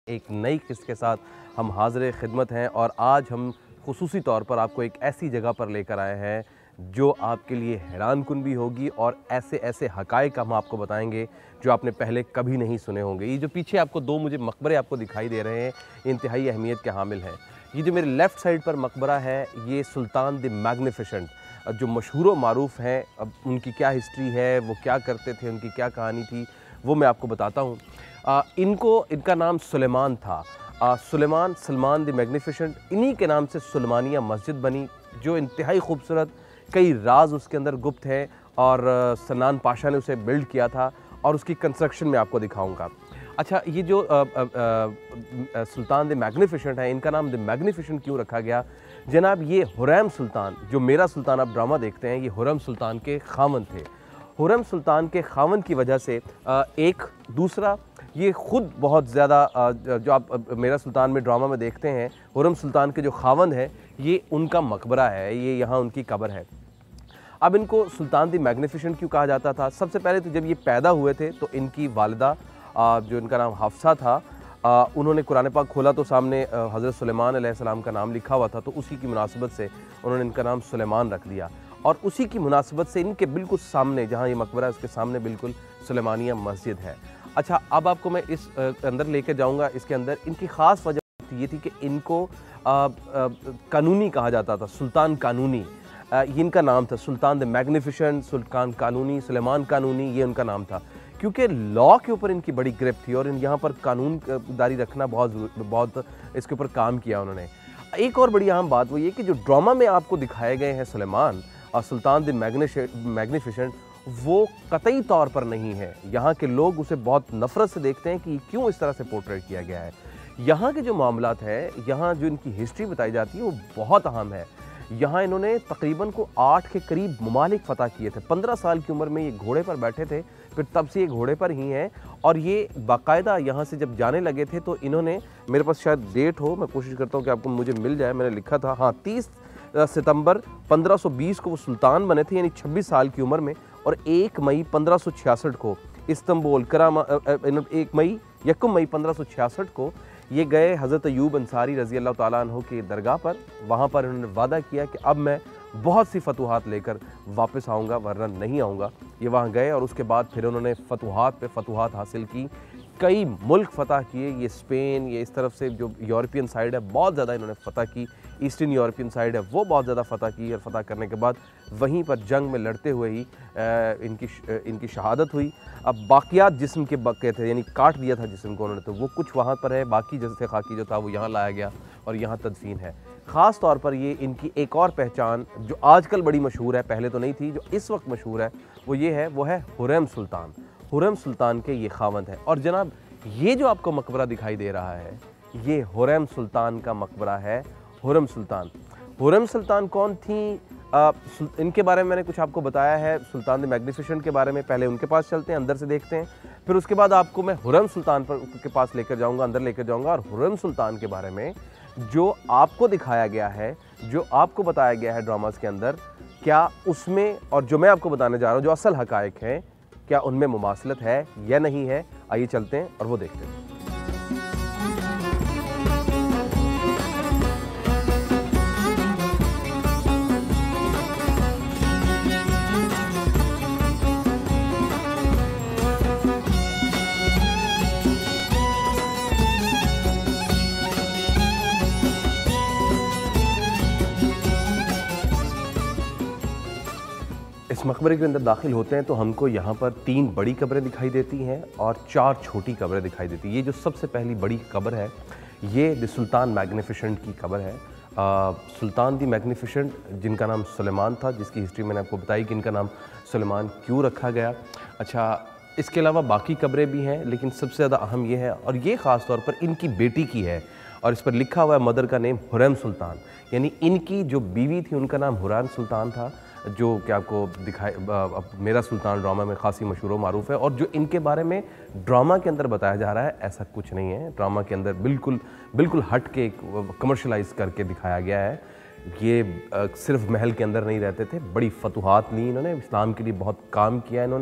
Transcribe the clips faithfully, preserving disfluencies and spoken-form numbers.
एक नई किस्त के साथ हम हाज़िर खिदमत हैं और आज हम खुसूसी तौर पर आपको एक ऐसी जगह पर लेकर आए हैं जो आपके लिए हैरान कुन भी होगी और ऐसे ऐसे हक़ाइक़ हम आपको बताएंगे जो आपने पहले कभी नहीं सुने होंगे। ये जो पीछे आपको दो मुझे मकबरे आपको दिखाई दे रहे हैं, इंतहाई अहमियत के हामिल हैं। ये जो मेरे लेफ़्ट साइड पर मकबरा है, ये सुल्तान द मैग्निफिसेंट जो मशहूर व मारूफ़ हैं। अब उनकी क्या हिस्ट्री है, वो क्या करते थे, उनकी क्या कहानी थी, वो मैं आपको बताता हूँ। आ, इनको इनका नाम सुलेमान था। आ, सुलेमान सलमान द मैग्निफिसेंट, इन्हीं के नाम से सुलेमानिया मस्जिद बनी जो इंतहाई खूबसूरत, कई राज उसके अंदर गुप्त हैं और सन्नान पाशा ने उसे बिल्ड किया था और उसकी कंस्ट्रक्शन में आपको दिखाऊंगा। अच्छा, ये जो आ, आ, आ, सुल्तान द मैग्निफिसेंट है, इनका नाम द मैग्निफिसेंट क्यों रखा गया? जनाब, ये हुरैम सुल्तान, जो मेरा सुल्तान आप ड्रामा देखते हैं, ये हुरैम सुल्तान के खावंद थे। हुरैम सुल्तान के खावंद की वजह से एक दूसरा, ये ख़ुद बहुत ज़्यादा, जो आप मेरा सुल्तान में ड्रामा में देखते हैं, हुरैम सुल्तान के जो खावंद है, ये उनका मकबरा है, ये यहाँ उनकी कब्र है। अब इनको सुल्तान द मैग्निफिसेंट क्यों कहा जाता था? सबसे पहले तो जब ये पैदा हुए थे तो इनकी वालिदा, जो इनका नाम हफ्सा था, आ, उन्होंने कुरान पाक खोला तो सामने हज़रत सुलेमान अलैहिस्सलाम का नाम लिखा हुआ था, तो उसी की मुनासिबत से उन्होंने इनका नाम सुलेमान रख दिया और उसी की मुनासिबत से इनके बिल्कुल सामने, जहाँ ये मकबरा है, उसके सामने बिल्कुल सुलेमानिया मस्जिद है। अच्छा, अब आपको मैं इस अंदर लेकर जाऊँगा। इसके अंदर इनकी ख़ास वजह ये थी कि इनको आ, आ, कानूनी कहा जाता था, सुल्तान कानूनी, आ, ये इनका नाम था। सुल्तान द मैग्निफिसेंट, सुल्तान कानूनी, सुलेमान कानूनी, ये उनका नाम था क्योंकि लॉ के ऊपर इनकी बड़ी ग्रिप थी और इन यहाँ पर कानून दारी रखना बहुत बहुत इसके ऊपर काम किया उन्होंने। एक और बड़ी अहम बात वो ये कि जो ड्रामा में आपको दिखाए गए हैं सुलेमान और सुल्तान द मैग्निफिसेंट, वो कतई तौर पर नहीं है। यहाँ के लोग उसे बहुत नफ़रत से देखते हैं कि क्यों इस तरह से पोर्ट्रेट किया गया है। यहाँ के जो मामलात है, यहाँ जो इनकी हिस्ट्री बताई जाती है, वो बहुत अहम है। यहाँ इन्होंने तकरीबन को आठ के करीब ममालिक फ़तह किए थे। पंद्रह साल की उम्र में ये घोड़े पर बैठे थे, फिर तब से ये घोड़े पर ही हैं और ये बाकायदा यहाँ से जब जाने लगे थे तो इन्होंने, मेरे पास शायद डेट हो, मैं कोशिश करता हूँ कि आपको मुझे मिल जाए, मैंने लिखा था, हाँ, तीस सितंबर पंद्रह सौ बीस को वो सुल्तान बने थे, यानी छब्बीस साल की उम्र में, और एक मई पंद्रह सौ छियासठ को इस्तांबुल करामा, एक मई यकम मई पंद्रह सौ छियासठ को ये गए हज़रत अयूब अंसारी रज़ी अल्लाह ताला अन्हु की दरगाह पर। वहाँ पर इन्होंने वादा किया कि अब मैं बहुत सी फतूहात लेकर वापस आऊँगा, वरना नहीं आऊँगा। ये वहाँ गए और उसके बाद फिर उन्होंने फतूहात पे फतूहात हासिल की, कई मुल्क फ़तह किए। ये स्पेन, ये इस तरफ से जो यूरोपियन साइड है, बहुत ज़्यादा इन्होंने फ़तह की। ईस्टर्न यूरोपियन साइड है, वो बहुत ज़्यादा फ़तह की और फ़तह करने के बाद वहीं पर जंग में लड़ते हुए ही इनकी इनकी शहादत हुई। अब बाकियात जिस्म के बके थे, यानी काट दिया था जिस्म को उन्होंने, तो वो कुछ वहाँ पर है, बाकी जैसे खाकी जो था वो यहाँ लाया गया और यहाँ तदफीन है। ख़ास तौर पर ये इनकी एक और पहचान जो आजकल बड़ी मशहूर है, पहले तो नहीं थी, जो इस वक्त मशहूर है, वो ये है, वो है हुरैम सुल्तान। हुरैम सुल्तान के ये खावंद है। और जनाब, ये जो आपको मकबरा दिखाई दे रहा है, ये हुरैम सुल्तान का मकबरा है। हुरैम सुल्तान, हुरैम सुल्तान कौन थी? आ, इनके बारे में मैंने कुछ आपको बताया है, सुल्तान द मैग्निफिसेंट के बारे में। पहले उनके पास चलते हैं, अंदर से देखते हैं, फिर उसके बाद आपको मैं हुरैम सुल्तान पर के पास लेकर जाऊंगा, अंदर लेकर जाऊंगा, और हुरैम सुल्तान के बारे में जो आपको दिखाया गया है, जो आपको बताया गया है ड्रामास के अंदर, क्या उसमें और जो मैं आपको बताने जा रहा हूँ, जो असल हक़ाइक़ हैं, क्या उनमें मुमासलत है या नहीं है? आइए चलते हैं और वो देखते हैं। इस मकबरे के अंदर दाखिल होते हैं तो हमको यहाँ पर तीन बड़ी कब्रें दिखाई देती हैं और चार छोटी कब्रें दिखाई देती हैं। ये जो सबसे पहली बड़ी कब्र है, ये द सुल्तान मैग्निफिसेंट की कब्र है। आ, सुल्तान दी मैग्निफिसेंट, जिनका नाम सुलेमान था, जिसकी हिस्ट्री मैंने आपको बताई कि इनका नाम सुलेमान क्यों रखा गया। अच्छा, इसके अलावा बाकी कब्रें भी हैं, लेकिन सबसे ज़्यादा अहम ये है, और ये ख़ास तौर पर इनकी बेटी की है, और इस पर लिखा हुआ है मदर का नेम हुरैम सुल्तान, यानी इनकी जो बीवी थी उनका नाम हुरैम सुल्तान था, जो कि आपको दिखाए मेरा सुल्तान ड्रामा में खासी मशहूर व मारूफ़ है। और जो इनके बारे में ड्रामा के अंदर बताया जा रहा है, ऐसा कुछ नहीं है। ड्रामा के अंदर बिल्कुल बिल्कुल हट के कमर्शलाइज़ करके दिखाया गया है। ये सिर्फ महल के अंदर नहीं रहते थे, बड़ी फतूहात ली इन्होंने, इस्लाम के लिए बहुत काम किया इन्होंने,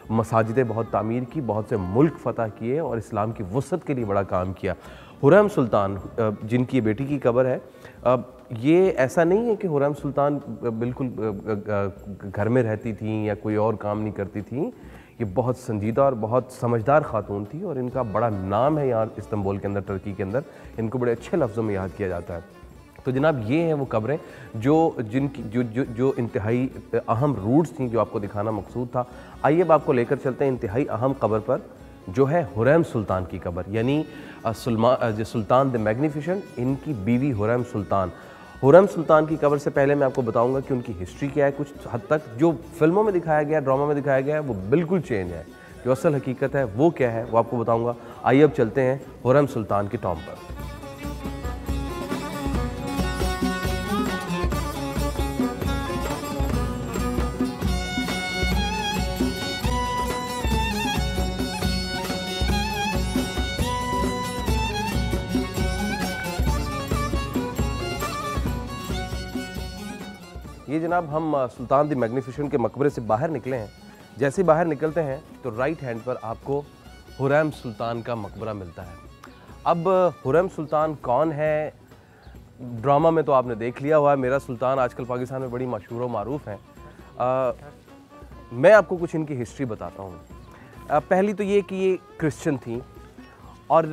मसाजिदें बहुत तामीर की, बहुत से मुल्क फ़तह किए और इस्लाम की वसअत के लिए बड़ा काम किया। हुरैम सुल्तान जिनकी बेटी की कब्र है, ये ऐसा नहीं है कि हुरैम सुल्तान बिल्कुल घर में रहती थी या कोई और काम नहीं करती थी। ये बहुत संजीदा और बहुत समझदार खातून थी और इनका बड़ा नाम है यहाँ इस्तांबुल के अंदर, टर्की के अंदर। इनको बड़े अच्छे लफ्ज़ों में याद किया जाता है। तो जनाब ये हैं वो कब्रें जो जिनकी जो जो जो इंतहाई अहम रूट्स थी, जो आपको दिखाना मकसूद था। आइए अब आपको लेकर चलते हैं इंतहाई अहम कब्र पर, जो है हुरैम सुल्तान की कब्र, यानी सुल्मा सुल्तान द मैग्निफिसेंट, इनकी बीवी हुरैम सुल्तान। हुरैम सुल्तान की कब्र से पहले मैं आपको बताऊंगा कि उनकी हिस्ट्री क्या है। कुछ हद तक जो फिल्मों में दिखाया गया, ड्रामा में दिखाया गया है, वो बिल्कुल चेंज है। जो असल हकीकत है वो क्या है वो आपको बताऊंगा। आइए अब चलते हैं हुरैम सुल्तान की टॉम पर। ये जनाब हम सुल्तान द मैग्निफिसेंट के मकबरे से बाहर निकले हैं। जैसे बाहर निकलते हैं तो राइट हैंड पर आपको हुरैम सुल्तान का मकबरा मिलता है। अब हुरैम सुल्तान कौन है, ड्रामा में तो आपने देख लिया हुआ है। मेरा सुल्तान आजकल पाकिस्तान में बड़ी मशहूर और मारूफ हैं। आ, मैं आपको कुछ इनकी हिस्ट्री बताता हूँ। पहली तो ये कि ये क्रिश्चियन थी और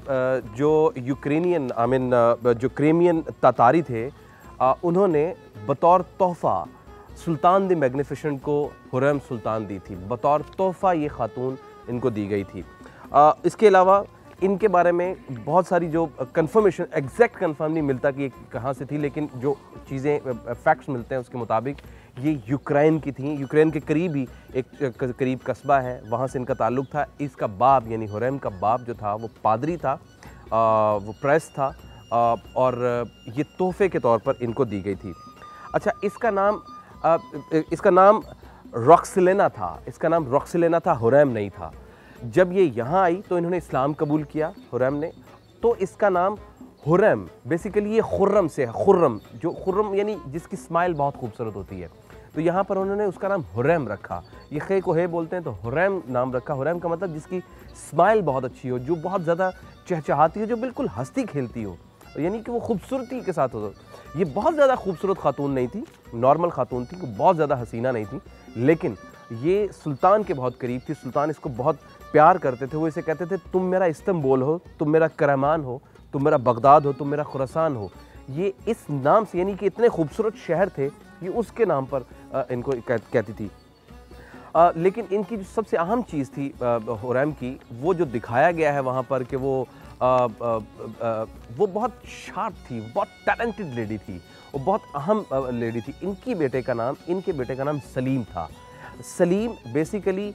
आ, जो यूक्रेनियन आई मीन जो क्रेमियन तातारी थे, आ, उन्होंने बतौर तोहफ़ा सुल्तान द मैग्निफिसेंट को हुरैम सुल्तान दी थी। बतौर तोहफ़ा ये खातून इनको दी गई थी। आ, इसके अलावा इनके बारे में बहुत सारी जो कंफर्मेशन, एग्जैक्ट कंफर्म नहीं मिलता कि ये कहाँ से थी, लेकिन जो चीज़ें फैक्ट्स मिलते हैं उसके मुताबिक ये यूक्रेन की थी। यूक्रेन के करीब ही एक करीब कस्बा है, वहाँ से इनका ताल्लुक़ था। इसका बाप यानी हुरैम का बाप जो था वो पादरी था, आ, वो प्रेस था, आ, और ये तोहफ़े के तौर पर इनको दी गई थी। अच्छा, इसका नाम आ, इसका नाम रॉक्सिलेना था। इसका नाम रॉक्सिलेना था, हुरैम नहीं था। जब ये यहाँ आई तो इन्होंने इस्लाम कबूल किया हुरैम ने, तो इसका नाम हुरैम बेसिकली ये खुर्रम से है। खुर्रम, जो खुर्रम यानी जिसकी स्माइल बहुत खूबसूरत होती है, तो यहाँ पर उन्होंने उसका नाम हुरैम रखा। ये खे को हे बोलते हैं तो हुरैम नाम रखा। हुरैम का मतलब जिसकी स्माइल बहुत अच्छी हो, जो बहुत ज़्यादा चहचहाती हो, जो बिल्कुल हंसती खेलती हो, यानी कि वो खूबसूरती के साथ हो। ये बहुत ज़्यादा खूबसूरत खातून नहीं थी, नॉर्मल खातून थी, बहुत ज़्यादा हसीना नहीं थी, लेकिन ये सुल्तान के बहुत करीब थी। सुल्तान इसको बहुत प्यार करते थे। वो इसे कहते थे तुम मेरा इस्तांबुल हो, तुम मेरा करमान हो, तुम मेरा बगदाद हो, तुम मेरा खुरासान हो। ये इस नाम से, यानी कि इतने खूबसूरत शहर थे, ये उसके नाम पर आ, इनको कह, कहती थी। आ, लेकिन इनकी जो सबसे अहम चीज़ थी हुरैम की, वो जो दिखाया गया है वहाँ पर कि वो आ, आ, आ, वो बहुत शार्प थी, बहुत टैलेंटेड लेडी थी, वो बहुत अहम लेडी थी। इनकी बेटे का नाम इनके बेटे का नाम सलीम था। सलीम बेसिकली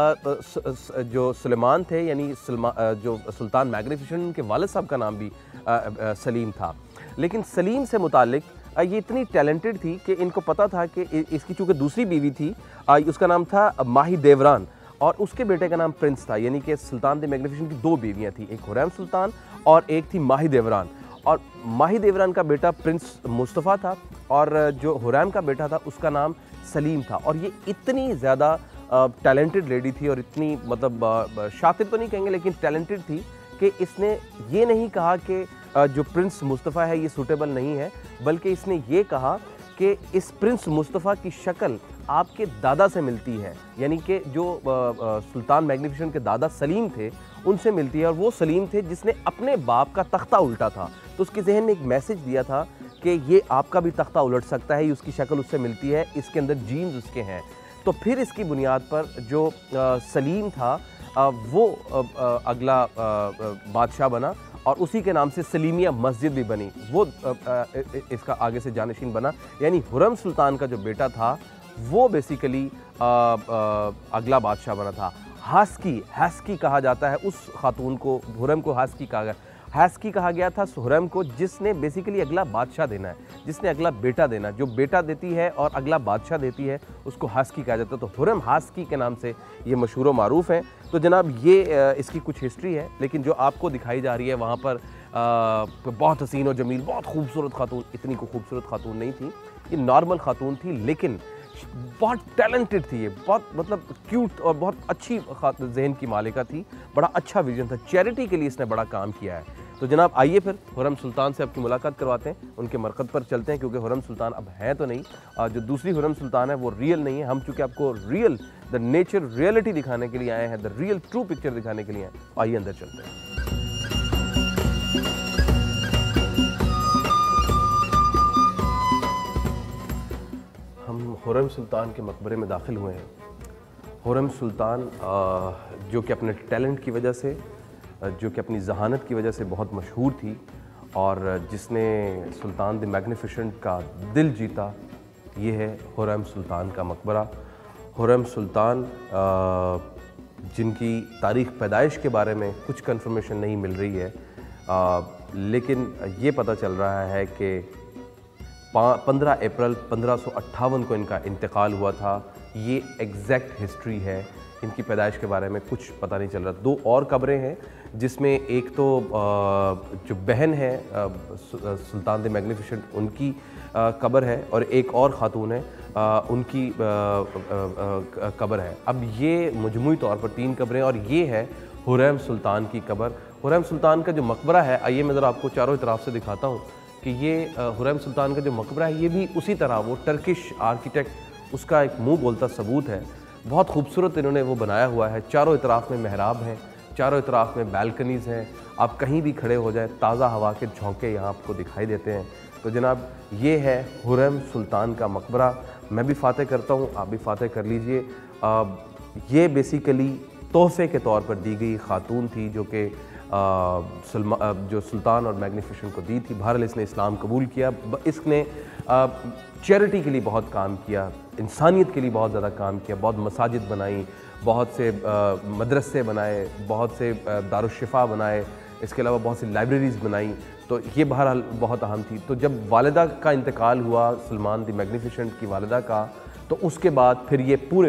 जो सुलेमान थे, यानी जो सुल्तान मैग्निफिसेंट के वालिद साहब का नाम भी आ, आ, सलीम था। लेकिन सलीम से मुतालिक ये इतनी टैलेंटेड थी कि इनको पता था कि इसकी चूँकि दूसरी बीवी थी, आ, उसका नाम था माही देवरान, और उसके बेटे का नाम प्रिंस था। यानी कि सुल्तान द मैग्निफिसेंट की दो बीवियाँ थी, एक हुरैम सुल्तान और एक थी माही देवरान। और माही देवरान का बेटा प्रिंस मुस्तफ़ा था और जो हुरैम का बेटा था उसका नाम सलीम था। और ये इतनी ज़्यादा टैलेंटेड लेडी थी और इतनी मतलब शातिर तो नहीं कहेंगे लेकिन टैलेंटेड थी कि इसने ये नहीं कहा कि जो प्रिंस मुस्तफ़ा है ये सूटेबल नहीं है, बल्कि इसने ये कहा कि इस प्रिंस मुस्तफ़ा की शक्ल आपके दादा से मिलती है, यानी कि जो सुल्तान मैग्निफिसेंट के दादा सलीम थे उनसे मिलती है। और वो सलीम थे जिसने अपने बाप का तख्ता उल्टा था, तो उसके जहन में एक मैसेज दिया था कि ये आपका भी तख्ता उलट सकता है, ये उसकी शक्ल उससे मिलती है, इसके अंदर जीन्स उसके हैं। तो फिर इसकी बुनियाद पर जो आ, सलीम था आ, वो आ, आ, अगला बादशाह बना और उसी के नाम से सलीमिया मस्जिद भी बनी, वो आ, आ, इसका आगे से जानशीन बना। यानी हुरैम सुल्तान का जो बेटा था वो बेसिकली अगला बादशाह बना था। हास्की हास्की कहा जाता है उस खातून को, हुरैम को हास्की कहा गया हास्की कहा गया था हुरैम को, जिसने बेसिकली अगला बादशाह देना है, जिसने अगला बेटा देना, जो बेटा देती है और अगला बादशाह देती है उसको हास्की कहा जाता है। तो हुरैम हास्की के नाम से ये मशहूर व मारूफ हैं। तो जनाब ये इसकी कुछ हिस्ट्री है, लेकिन जो आपको दिखाई जा रही है वहाँ पर आ, बहुत हसीन और जमील, बहुत खूबसूरत खातून, इतनी को खूबसूरत खातून नहीं थी, ये नॉर्मल खातून थी। लेकिन बहुत टैलेंटेड थी ये, बहुत मतलब क्यूट और बहुत अच्छी जहन की मालिका थी, बड़ा अच्छा विजन था, चैरिटी के लिए इसने बड़ा काम किया है। तो जनाब आइए फिर खुर्रम सुल्तान से आपकी मुलाकात करवाते हैं, उनके मरकज़ पर चलते हैं, क्योंकि खुर्रम सुल्तान अब है तो नहीं, जो दूसरी खुर्रम सुल्तान है वो रियल नहीं है। हम चूँकि आपको रियल द नेचर रियलिटी दिखाने के लिए आए हैं, द रियल ट्रू पिक्चर दिखाने के लिए आए, आइए अंदर चलते हैं। हम खुर्रम सुल्तान के मकबरे में दाखिल हुए हैं। खुर्रम सुल्तान जो कि अपने टैलेंट की वजह से, जो कि अपनी जहानत की वजह से बहुत मशहूर थी, और जिसने सुल्तान द मैग्निफिसेंट का दिल जीता, ये है खुर्रम सुल्तान का मकबरा। खुर्रम सुल्तान जिनकी तारीख़ पैदाइश के बारे में कुछ कंफर्मेशन नहीं मिल रही है, आ, लेकिन ये पता चल रहा है कि पंद्रह अप्रैल पंद्रह सौ अट्ठावन को इनका इंतकाल हुआ था। ये एग्जैक्ट हिस्ट्री है, इनकी पैदाइश के बारे में कुछ पता नहीं चल रहा। दो और कब्रें हैं, जिसमें एक तो जो बहन है सुल्तान द मैग्निफिसेंट, उनकी कब्र है, और एक और ख़ातून है उनकी कब्र है। अब ये मजमूई तौर पर तीन कब्रें, और ये है खुर्रम सुल्तान की कब्र। खुर्रम सुल्तान का जो मकबरा है, आइए मैं ज़रा आपको चारों तरफ से दिखाता हूँ कि ये खुर्रम सुल्तान का जो मकबरा है, ये भी उसी तरह वो टर्किश आर्किटेक्ट, उसका एक मुँह बोलता सबूत है। बहुत खूबसूरत इन्होंने वो बनाया हुआ है। चारों इतराफ़ में महराब हैं, चारों इतराफ़ में बैल्कनीज़ हैं। आप कहीं भी खड़े हो जाए, ताज़ा हवा के झोंके यहाँ आपको दिखाई देते हैं। तो जनाब ये है खुर्रम सुल्तान का मकबरा। मैं भी फ़ातह करता हूँ, आप भी फ़ातह कर लीजिए। ये बेसिकली तोहफ़े के तौर पर दी गई ख़ातून थी, जो कि जो सुल्तान और मैग्निफिसेंट को दी थी। बहरहाल इसने इस्लाम कबूल किया। इसने चैरिटी के लिए बहुत काम किया, इंसानियत के लिए बहुत ज़्यादा काम किया, बहुत मसाजिद बनाई, बहुत से मदरसे बनाए, बहुत से दारुश्शिफा बनाए, इसके अलावा बहुत सी लाइब्रेरीज़ बनाई। तो ये बहरहाल बहुत अहम थी। तो जब वालिदा का इंतकाल हुआ, सलमान द मैग्निफिसेंट की वालिदा का, तो उसके बाद फिर ये पूरे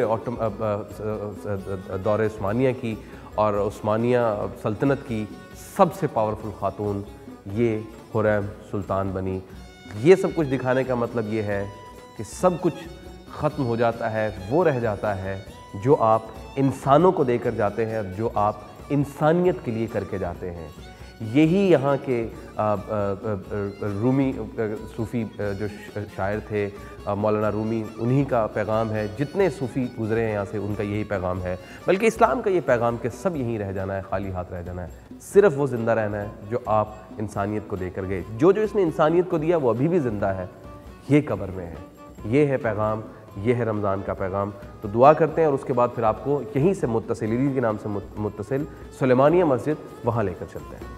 दौर उस्मानिया की और उस्मानिया सल्तनत की सबसे पावरफुल ख़ातून ये खुर्रम सुल्तान बनी। ये सब कुछ दिखाने का मतलब ये है कि सब कुछ ख़त्म हो जाता है, वो रह जाता है जो आप इंसानों को देकर जाते हैं, जो आप इंसानियत के लिए करके जाते हैं। यही यहाँ के आ, आ, आ, रूमी सूफ़ी जो शायर थे, मौलाना रूमी, उन्हीं का पैगाम है। जितने सूफ़ी गुज़रे हैं यहाँ से, उनका यही पैगाम है। बल्कि इस्लाम का ये पैगाम कि सब यहीं रह जाना है, खाली हाथ रह जाना है। सिर्फ़ वो ज़िंदा रहना है जो आप इंसानियत को देकर गए। जो जो इसने इंसानियत को दिया वो अभी भी ज़िंदा है, ये कब्र में है। ये है पैगाम, ये है रमज़ान का पैगाम। तो दुआ करते हैं, और उसके बाद फिर आपको यहीं से मुत्तसिल, के नाम से मुत्तसिल सुलेमानिया मस्जिद, वहाँ लेकर चलते हैं।